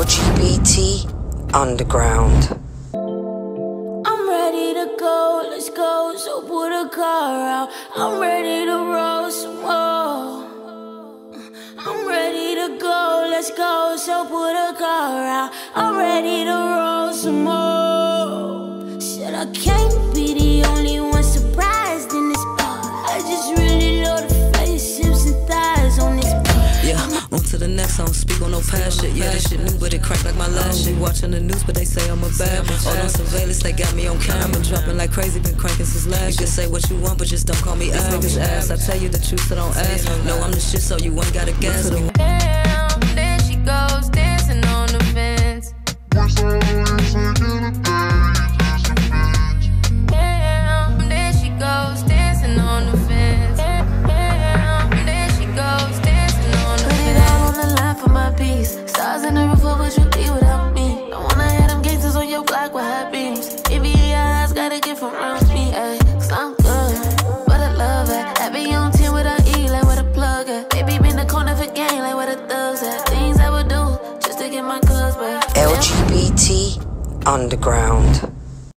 LGBT Underground. I'm ready to go, let's go, so put a car out. I'm ready to roll some more. I'm ready to go, let's go, so put a car out. I'm ready to roll some more. Said I can't be the only one surprised in this part. I just really love the face, hips and thighs on this part. Yeah, on to the next song, speak on no past shit. Yeah, this shit new, but it cracked like my last shit. Watching the news, but they say I'm a bad bitch. All on surveillance, they got me on camera. Dropping like crazy, been cranking since last year. You can say what you want, but just don't call me average ass. I tell you the truth, so don't ask. No, I'm the shit, so you ain't gotta guess me. Damn, there she goes, dancing on the fence. Damn, there she goes, dancing on the fence. Damn, there she goes, dancing on the fence. Put it all on the line for my peace. Stars in the roof, what would you be without me? Don't wanna have them gangsters on your block with high beams. If you in your eyes, gotta get from around me, ayy. Cause I'm good, but I love it. I be on 10 with a E, like where the plug at. Baby, been the corner for gang, like where the thugs at. Things I would do, just to get my cuz back. LGBT Underground.